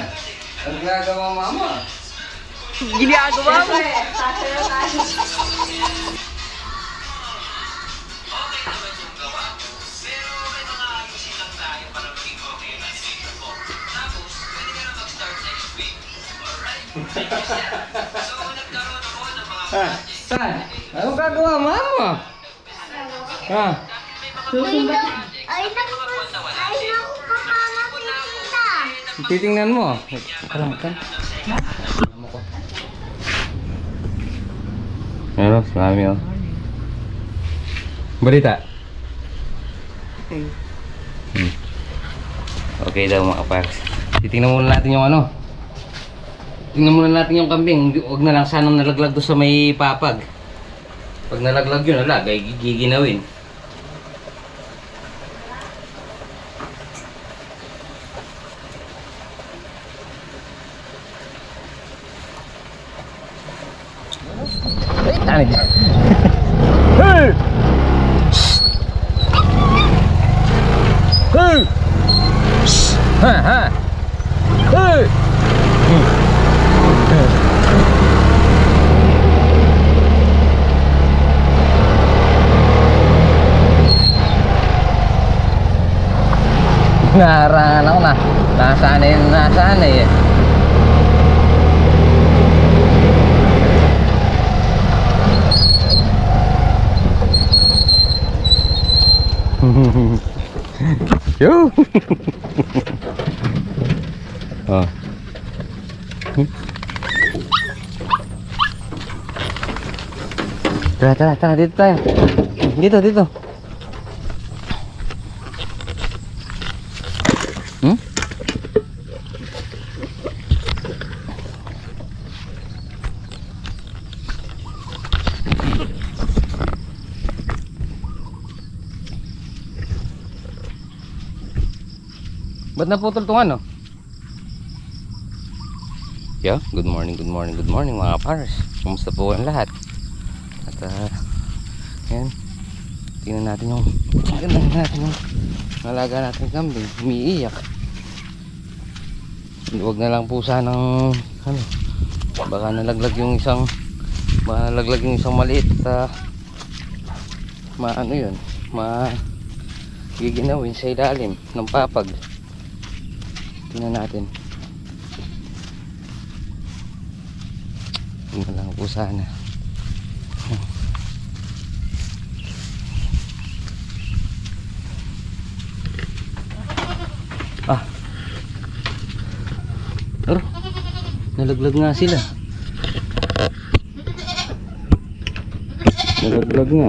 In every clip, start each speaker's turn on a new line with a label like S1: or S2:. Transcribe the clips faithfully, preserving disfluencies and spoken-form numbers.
S1: Ang ginagawa mama.
S2: Ginagawa mo.
S1: Ha? Saan? Anong gagawa mama? Ha?
S3: Susumbat. Ay, naku, ay, naku, mama, tita.
S1: Titingnan mo. Parang kan. Ano, mami oh. Balita.
S2: Okay.
S1: Hmm. Okay daw mga kapars. Titingnan muna natin yung ano. Tingnan muna natin yung kambing. Huwag na lang sanang nalaglag doon sa may papag. Pag nalaglag yun, ala, giginawin. Ay, tanig. Hey! Hey! Ha ha! Hey! Naharangan ako na. Nasaan eh, nasaan eh. Yo. Oh. Tara, tara, tara, dito tayo. Dito, dito. Hmm? Ba't naputol itong ano? Yeah, good morning, good morning, good morning mga pars. Kumusta po ang lahat? At uh, yan, tingnan natin yung tingnan natin yung nalaga natin kambing, umiiyak. Huwag na lang po sanang ano, baka nalaglag yung isang baka nalaglag yung isang maliit sa uh, maano yun, ma giginawin sa ilalim ng papag. Tingnan natin. Tingnan lang po sana. Ah. Oh, nalaglag nga sila. Nalaglag nga.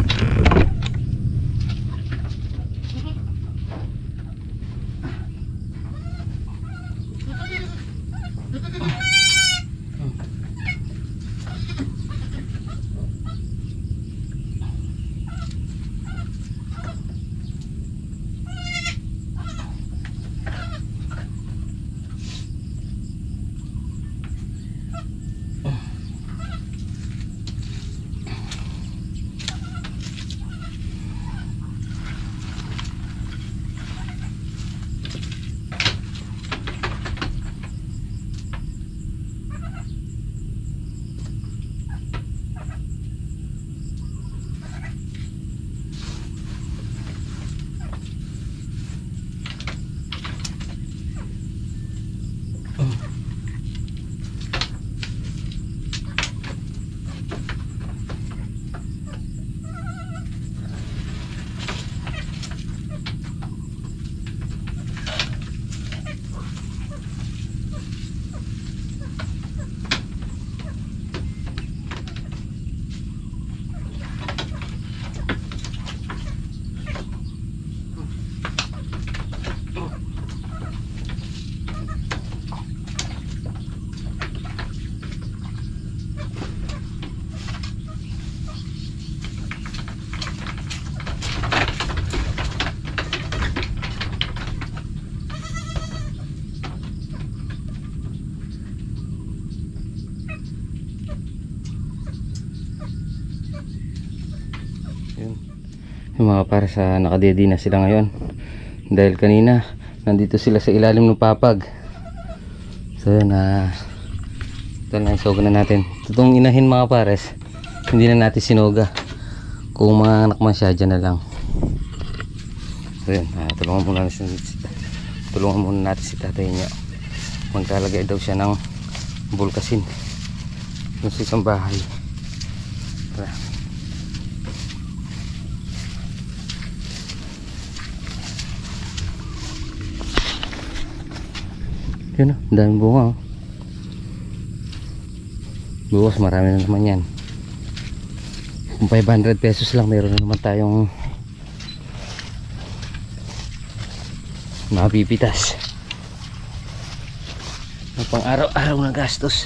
S1: Yung mga para sa nakadedi na sila ngayon dahil kanina nandito sila sa ilalim ng papag. So yun na, ito na isoga na natin. Itong inahin mga pares, hindi na natin sinuga. Kung mga anak man siya, dyan na lang. So yun, ah, tulungan muna natin si, tulungan muna natin si tatay niya. Maglalagay daw siya ng bulkasin dun sa isang bahay. Tara. Yun o, daming bunga o. Bukas marami na naman yan. Kung five hundred pesos lang, meron na naman tayong mapipitas ng pang araw-araw na gastos.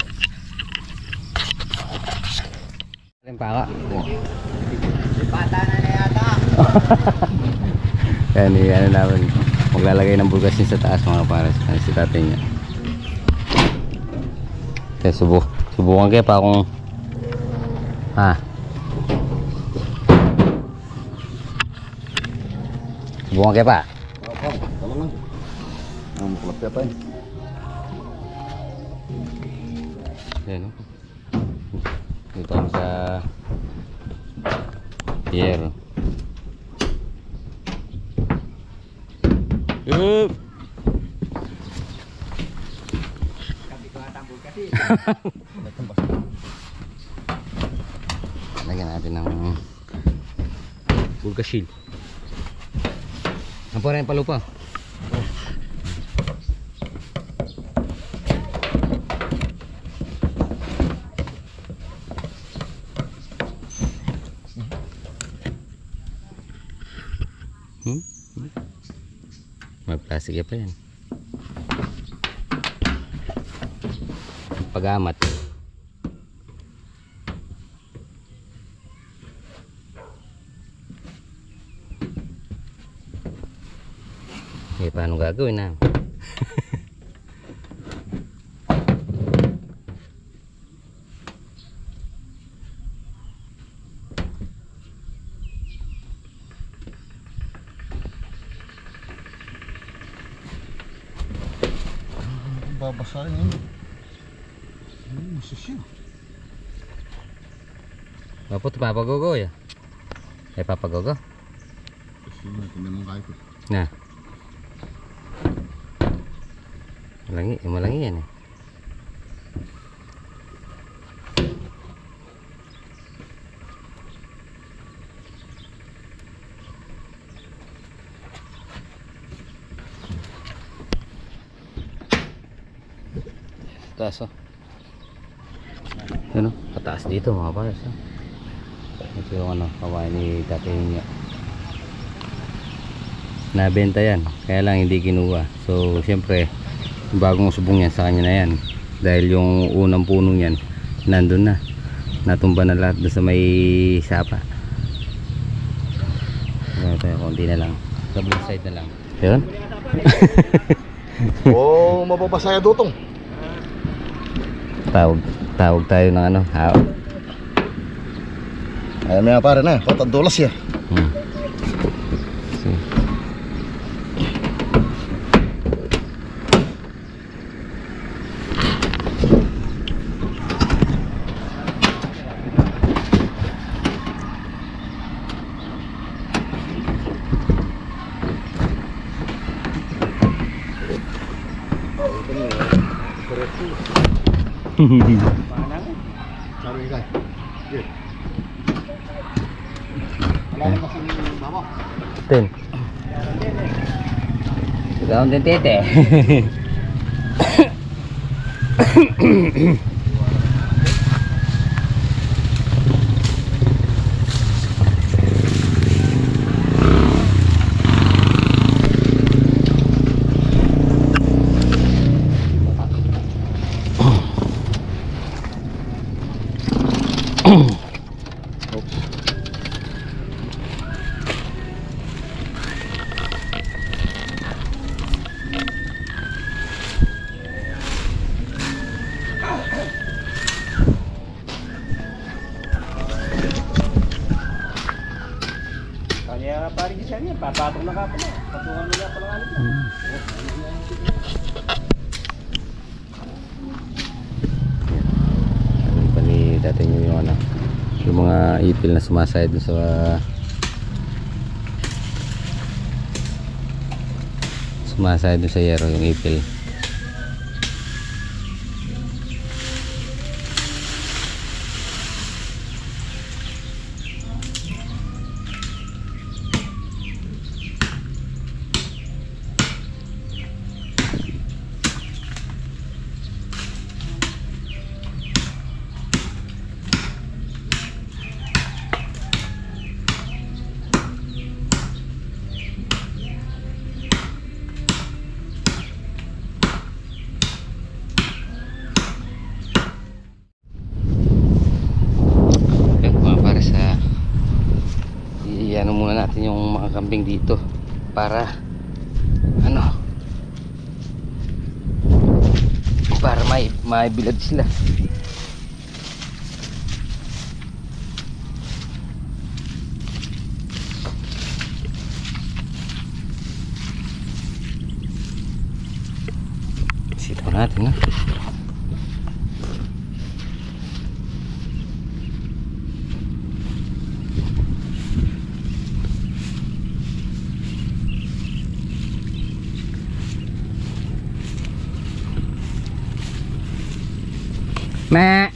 S1: Aling paka.
S2: Pata na na yata.
S1: Yan, yan na namin. Maglalagay ng bulgasin sa taas mga pares. Ano si tatay niya. Kaya subuk subukan kayo pa kung ha subukan kayo pa.
S4: Tama lang. Ang kulap ya pa eh.
S1: Yan o. Dito kami sa pier. Yup. Lagyan natin ng bulkasil. Ang pa rin palupa. Hmm? May plastic pa yan. Pag-amat. Eh, paano gagawin na?
S4: Babasahin yun. Hmm, masasya.
S1: Mapot papagogo ya. Eh papagogo.
S4: Kasi ito naman kahit ko.
S1: Nah. Malangi, eh, malangi yan eh. Taas oh. Ano? Pataas dito mga pares oh. Ito yung ano, kawain ni tatay niya. Nabenta yan, kaya lang hindi kinuha. So siyempre bagong subong yan sa kanya na yan. Dahil yung unang puno yan nandun na. Natumba na lahat doon sa may sapa. Kaya tayo, konti na lang. Double side na lang. Yun?
S4: Oh, mababasaya dutong.
S1: Tawag, tawag tayo ng ano, hao.
S4: Ayan na pare na, patadulas ya.
S1: Hmm. See.
S4: Cari kay. Good. Wala na kasi babo.
S1: Ten. Gaon din tete.
S2: Kaya pari siya niya, papatong na ka pala. Patungan mo niya pala.
S1: natin yung ano, yung mga ipil na sumasayad dun sa sumasayad dun sa yero, yung ipil. Iano muna natin yung mga kambing dito para ano, para may maibilad sila. Sitaw natin na. Ma.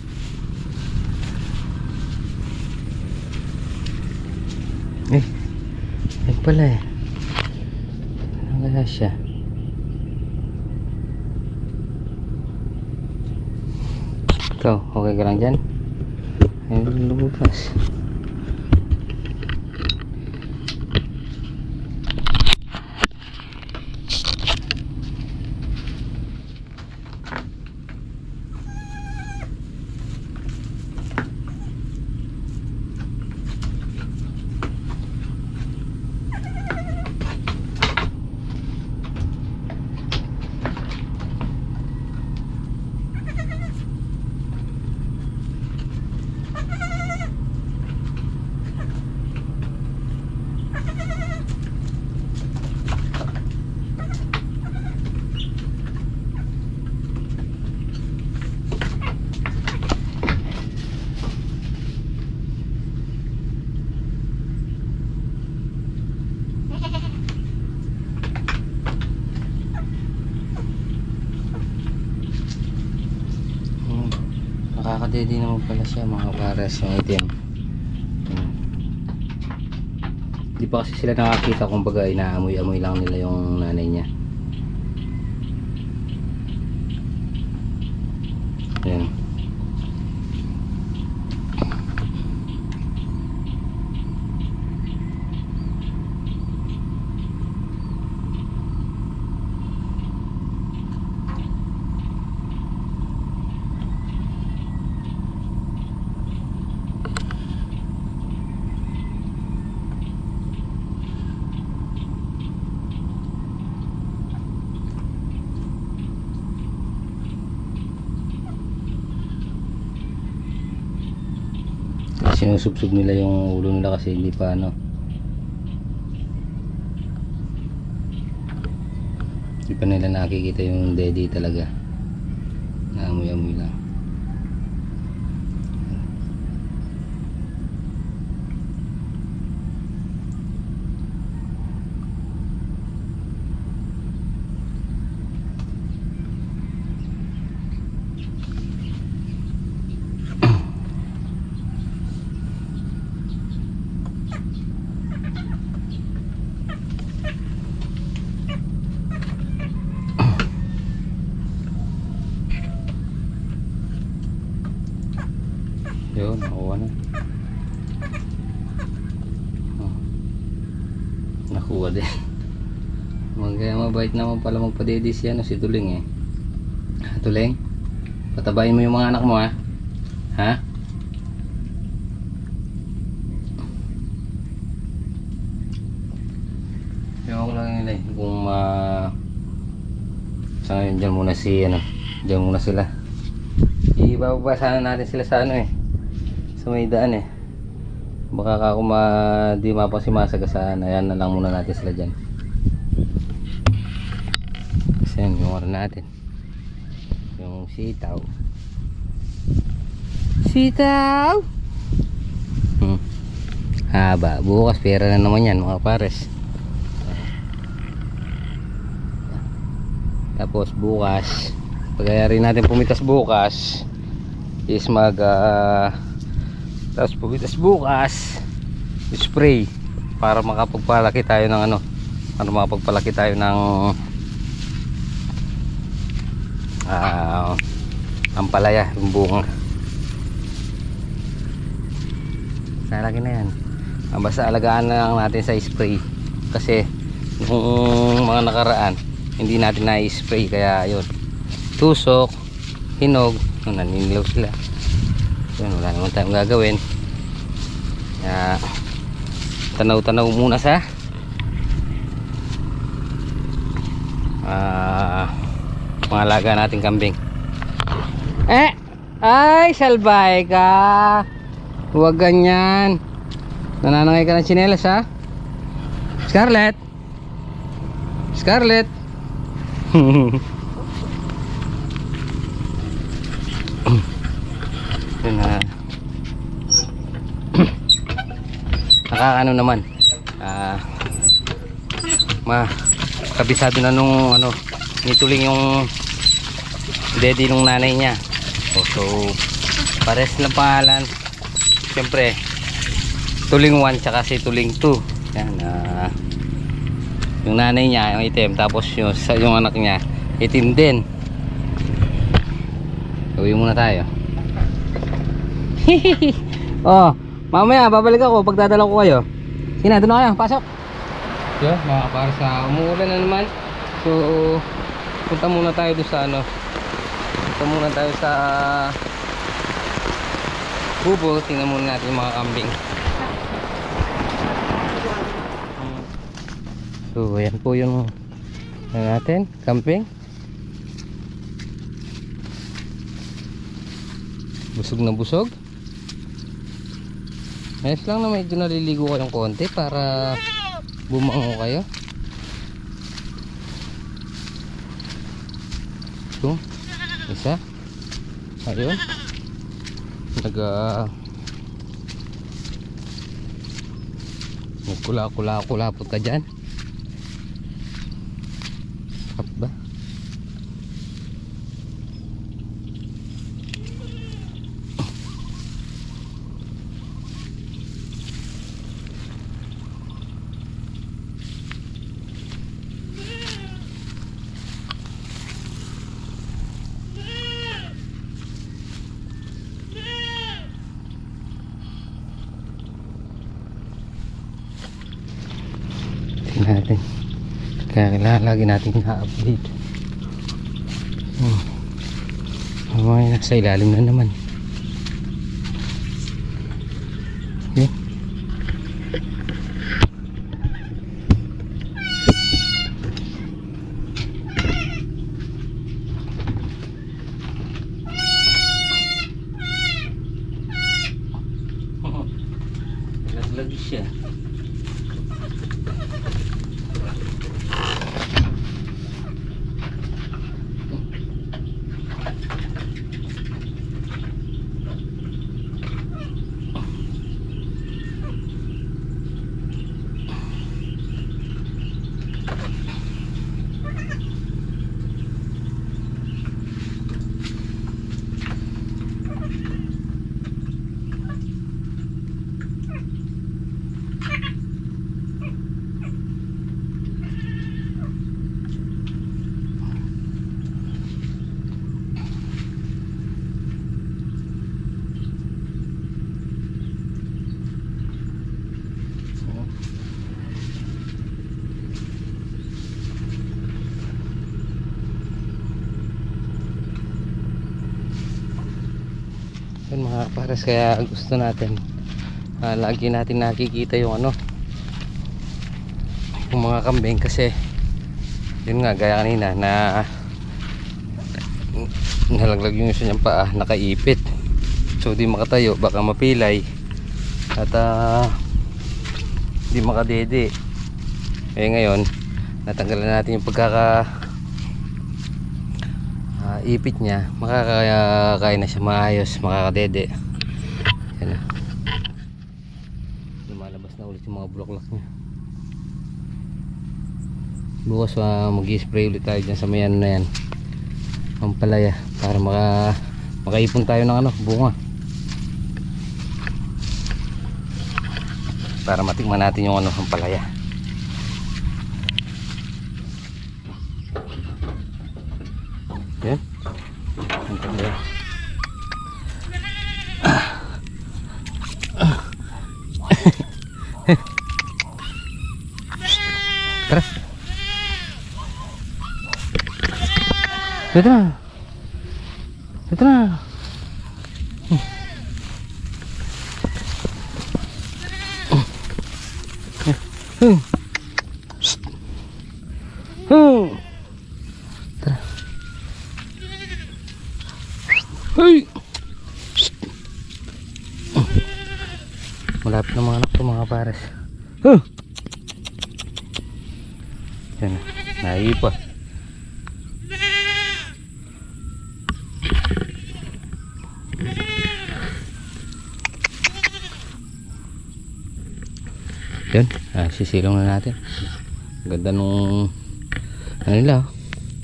S1: Eh, ay pala eh. Ano kaya siya? Ikaw, okay ka lang dyan? Ayun, lumabas. Nakakadedi naman pala siya mga pares yung itim. Hmm. Di pa kasi sila nakakita, kumbaga inaamoy-amoy lang nila yung nanay niya. Ayan. Sinusubsub nila yung ulo nila kasi hindi pa ano, hindi pa nila nakikita yung daddy talaga, naamoy-amoy lang. Yun, nakuha na. Oh. Nakuha din. Magkaya mabait naman pala magpadede si, ano, si Tuling eh. Tuling, patabayin mo yung mga anak mo ha. Ha? Ewan ko lang yun eh, kung ma... sa ngayon dyan muna si, ano, dyan muna sila. Ibababa sana natin sila sa ano eh, sa may daan eh. Baka ako ma di mapasimasagasaan. Ayan na lang muna natin sila dyan. Kasi yan yung oras natin, yung sitaw. Sitaw. Hmm. Haba. Bukas pera na naman yan mga pares. Tapos bukas, pagayari natin pumitas bukas is mag uh, tapos pumitas bukas spray para makapagpalaki tayo ng ano, para makapagpalaki tayo ng uh, ampalaya, yung bunga. Nalaki na yan. Basta alagaan na lang natin sa spray kasi nung mga nakaraan hindi natin na-spray, kaya yun, tusok, hinog, naninilaw sila. Yun, wala naman tayong gagawin. Kaya tanaw-tanaw muna sa uh, mga alaga nating kambing. Eh, ay salbay ka, huwag ganyan. Nananangay ka ng tsinelas ha, Scarlett. Scarlett. Yun na. Nakakaano naman, ah, ma kabisado na nung ano, nituling yung daddy nung nanay niya. Oh, so pares lang pangalan. Siyempre tuling one tsaka si tuling two. Yan, ah, yung nanay niya yung itim, tapos yung, yung anak niya itim din. Uwi muna tayo. Oh, mamaya babalik ako pag dadala ko kayo. Sina, doon na kayo, pasok. Yo, mga para sa umuulan na naman. So punta muna tayo doon sa ano, punta muna tayo sa bubo. Tingnan muna natin yung mga kambing. So ayan po yung ano natin, camping. Busog na busog. Ayos lang na medyo naliligo kayong konti para bumango kayo. Ito, isa. Ayun. Naga Nagkula-kula-kulapot ka dyan. Kap ba? Natin kaya lagi natin na-update. hmm. Mga nasa ilalim na naman. Okay. Lagi siya. Yun mga pares, kaya gusto natin uh, lagi natin nakikita yung ano, yung mga kambing, kasi yun nga gaya kanina na nalaglag yung isa niyang paa, nakaipit, so di makatayo, baka mapilay at uh, di makadede. Eh ngayon natanggalan natin yung pagkaka uh, ipit niya, makakaya na siya maayos, makakadede. Yan na. Lumalabas na ulit yung mga bulaklak niya. Bukas uh, mag-i-spray ulit tayo dyan sa mayan na yan, pampalaya, para maka makaipon tayo ng ano, bunga, para matikman natin yung ano, pampalaya. Yan. Ang pampalaya. Tara. Dito na. Dito na. Hmm. Hmm. Shh. Hmm. Tara. Hey. Shh. Malapit na mga anak to, mga pares. Huh. Yan na. Naipa. Yun, ah, sisilong na natin. Ganda nung ano nila, oh.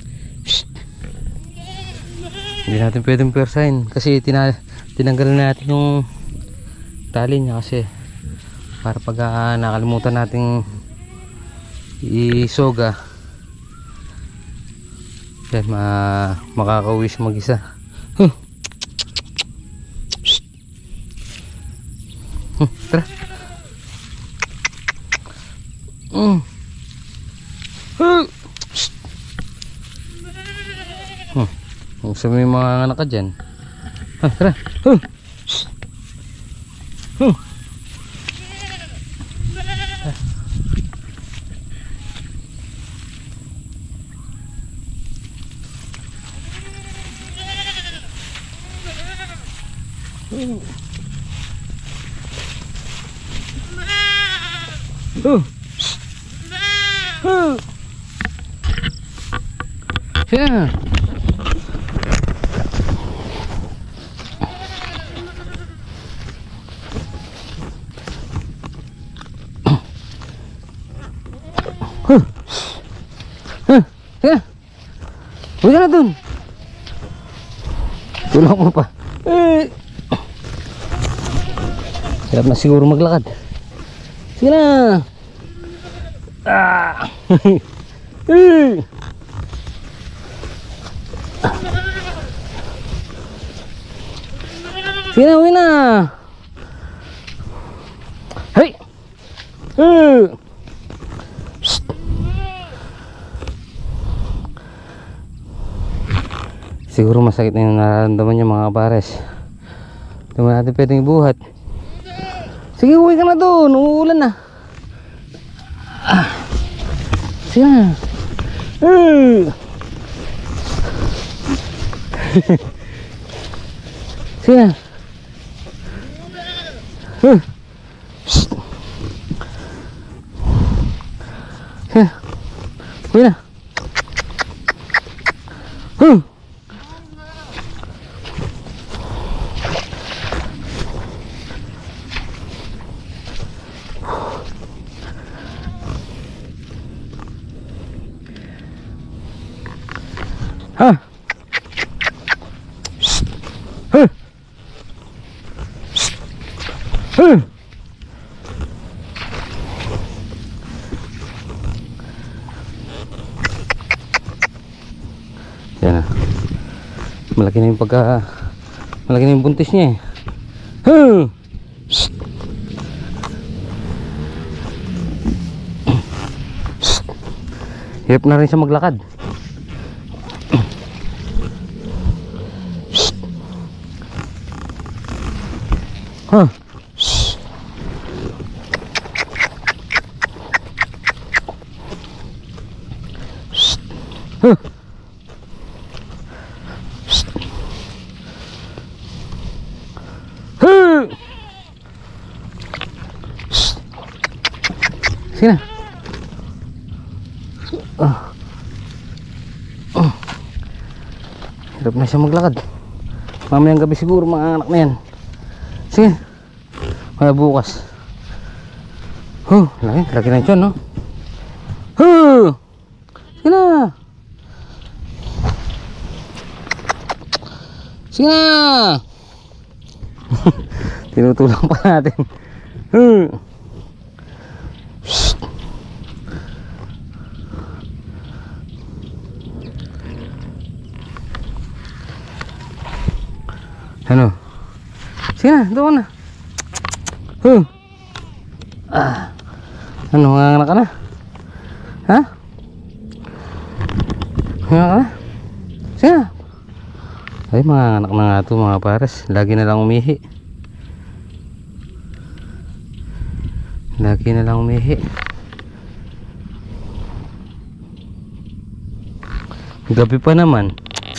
S1: Hindi natin pwedeng persahin kasi tina tinanggal na natin yung tali niya, kasi para pag uh, nakalimutan nating isoga, yan, ma makakauwi siya mag-isa. Huh. Huh, tara. Mm. Huh. Huh. Kung sabi yung mga anak ka dyan. Ha, tara. Huh. Huh. Oh. Oh. Yeah. Huh. Huh. Yeah. Huwag ka na dun. Tulak mo pa. Eh. Hirap na siguro maglakad. Sige na. Ah. Eh. Sige na, uwi na. Hey. Eh. Psst. Siguro masakit na yung nararamdaman niya, mga pares. Hindi mo natin pwedeng ibuhat. Sige, uwi ka na doon. Uulan na. Ah. Sige na. Uh. Sige na. Uh. Shhh. Sige na. Uwi na. Uh. Ha. Huh. Huh. Yan na. Malaki na yung pagka malaki na yung buntis niya eh. Huh. Hirap na rin siya maglakad. Huh. Huh. Huh. Sige na. Oh. Oh. Hirap na siya maglakad. Mamayang gabi siguro mga anak na yan. Sige. Kaya bukas. Huh, laki, laki na yun, no? Huh! Sige na! Sige na! Tinutulang pa natin. Huh! Shhh! Ano? Sige na, doon na. Huh! Ah! Ano, nanganak ka na? Ha? Nanganak ka na? Sige na! Ay, mga anak na nga ito mga pares. Lagi na lang umihi. Lagi na lang umihi. Gabi pa naman.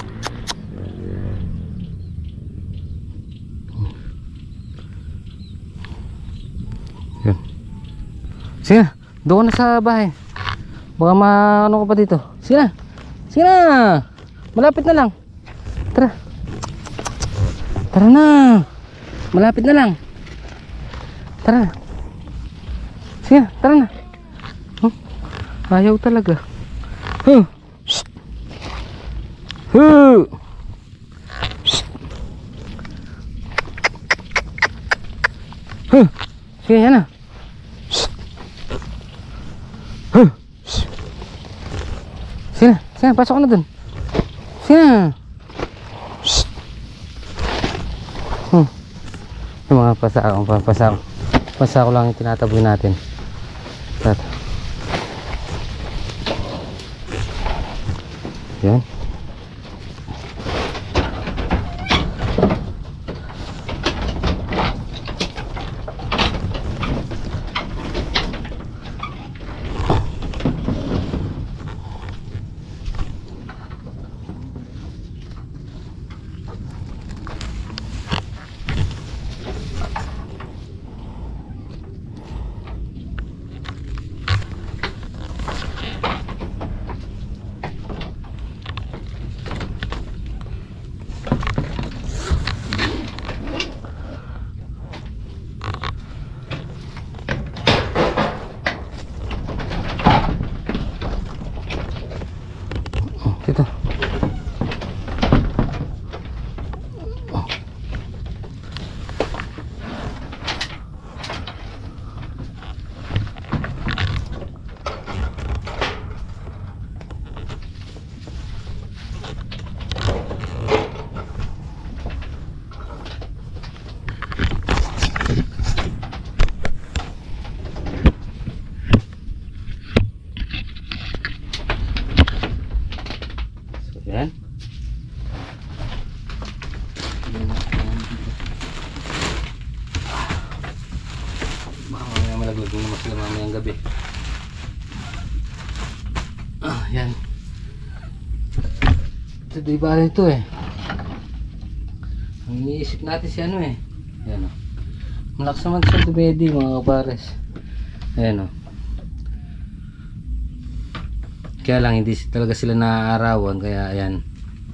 S1: Yun. Sige na, doon na sa bahay. Baka maano ka pa dito. Sige na. Sige na. Malapit na lang. Tara. Tara na. Malapit na lang. Tara. Sige na, tara na. Huh? Ayaw talaga. Huh. Shhh. Huh. Shhh. Huh. Sige, yan na. Shhh. Huh. Shhh. Sige na, sige na, pasok ka na dun. Sige na. Shhh. Hmm. Yung mga pasakong, pasakong. Pasako lang yung tinataboy natin. Tat. Yan. Dito. Yan. Baka mamaya malaglag naman sila mamayang gabi. Ah, yan. Ito di ba ito eh. Ang iniisip natin si ano eh. Yan o. Malakas naman sa tubedi mga kapares. Ayan o. Kaya lang hindi talaga sila naaarawan, kaya ayan.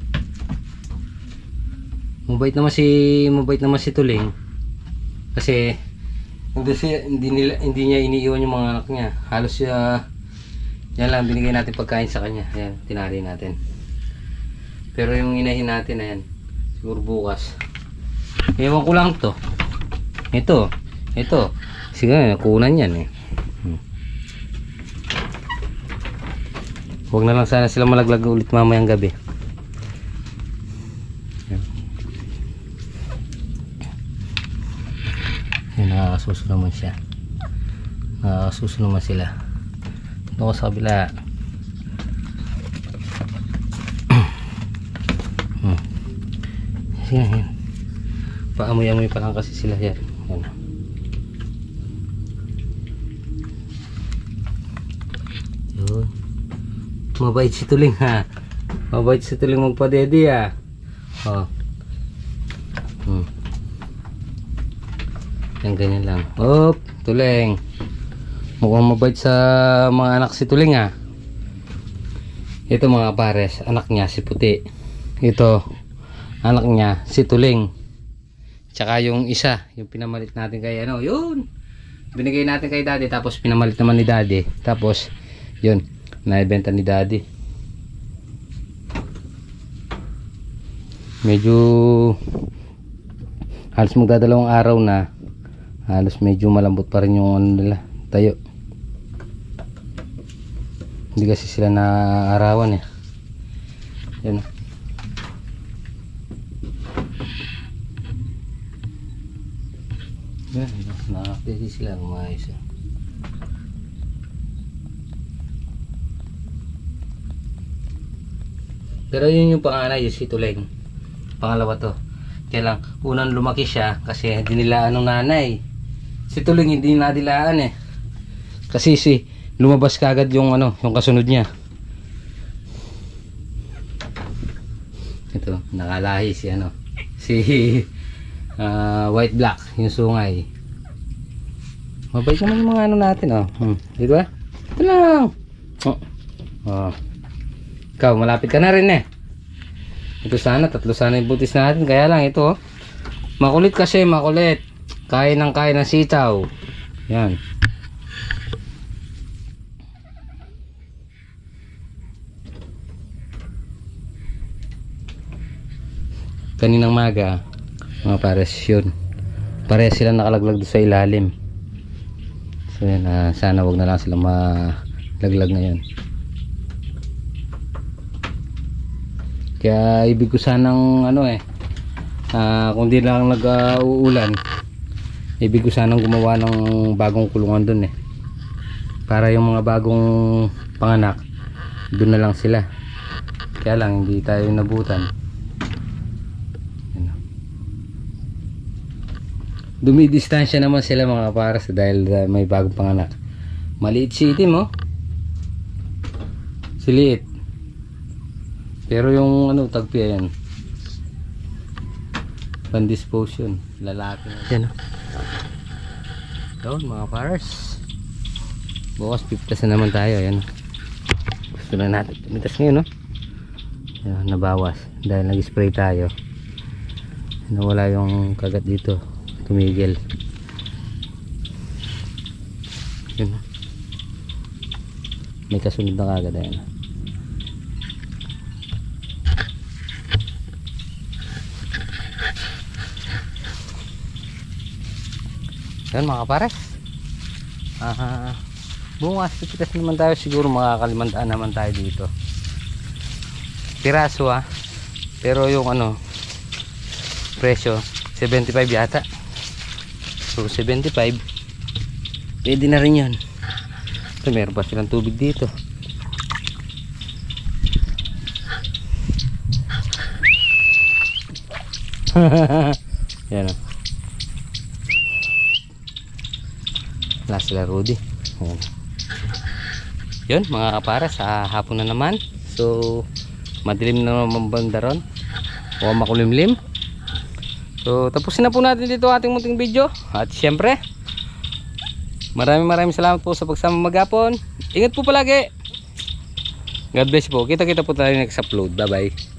S1: Mabait naman si mabait naman si Tuling. Kasi hindi siya, hindi nila hindi niya iniiwan yung mga anak niya. Halos siya yan lang binigay natin pagkain sa kanya. Ayan, tinari natin. Pero yung inahin natin ayan, siguro bukas. Ewan ko lang to. Ito, ito. Sige, nakunan yan eh. Huwag na lang sana sila malaglag ulit mamayang gabi. Yan. Yan, nakakasuso naman siya. Nakakasuso naman sila. Ito ko sa kabila. Hmm. Sige, yan. Paamoy-amoy pa lang kasi sila yan. Yan. Yun. Mabait si Tuling ha. Mabait si Tuling magpadede ha. Oh. Hmm. Yan ganyan lang. Op, Tuling. Mukhang mabait sa mga anak si Tuling ha. Ito mga pares, anak niya si Puti. Ito, anak niya si Tuling. Tsaka yung isa, yung pinamalit natin kay ano, yun. Binigay natin kay daddy, tapos pinamalit naman ni daddy. Tapos, yun, naibenta ni daddy. Medyo halos magdadalawang araw na. Halos medyo malambot pa rin yung ano nila, tayo. Hindi kasi sila naaarawan eh. Yan. Yan, nakakapili sila umayos eh. Pero yun yung panganay, yung si Tuleng. Pangalawa to. Kaya lang, unang lumaki siya kasi dinilaan ng nanay. Si Tuleng hindi nadilaan eh. Kasi si lumabas kagad yung ano, yung kasunod niya. Ito, nakalahi si ano, si uh, white black, yung sungay. Mabait naman yung mga ano natin oh. Hmm, di ba? Ito lang. Oh. Oh. Ikaw, malapit ka na rin eh. Ito sana, tatlo sana yung butis natin. Kaya lang ito oh. Makulit kasi, makulit. Kain ng kain ng sitaw. Yan. Kaninang maga, mga pares yun. Pares sila nakalaglag doon sa ilalim. So yan, uh, sana wag na lang sila malaglag ngayon. Kaya ibig ko sanang ano eh, uh, kung di lang nag-uulan, uh, ibig ko sanang gumawa ng bagong kulungan dun eh, para yung mga bagong panganak dun na lang sila. Kaya lang hindi tayo nabutan. Dumidistansya naman sila mga pares dahil may bagong panganak. Maliit si itim oh, siliit. Pero yung ano, tagpi yan, pan-dispose yun, lalaki na yan. Doon mga pares, bukas piptas na naman tayo. Yan, gusto na natin pumitas ngayon no? Yan, nabawas dahil nag-spray tayo. Nawala yung kagat dito, tumigil. Yun, may kasunod na kagad. Yan, yan mga pares. Aha, bukas pipitas naman tayo, siguro makakalimandaan naman tayo dito. Piraso ah, pero yung ano presyo seventy-five yata. So seventy-five pwede na rin yan. Ito, meron pa silang tubig dito. Yan oh. Wala sila Rudy. Ayan. Yun mga kapares, sa hapon na naman. So madilim na naman banda ron, o makulimlim. So tapusin na po natin dito ating munting video. At syempre maraming maraming salamat po sa pagsama maghapon. Ingat po palagi. God bless po. Kita kita po tayo next upload. Bye bye.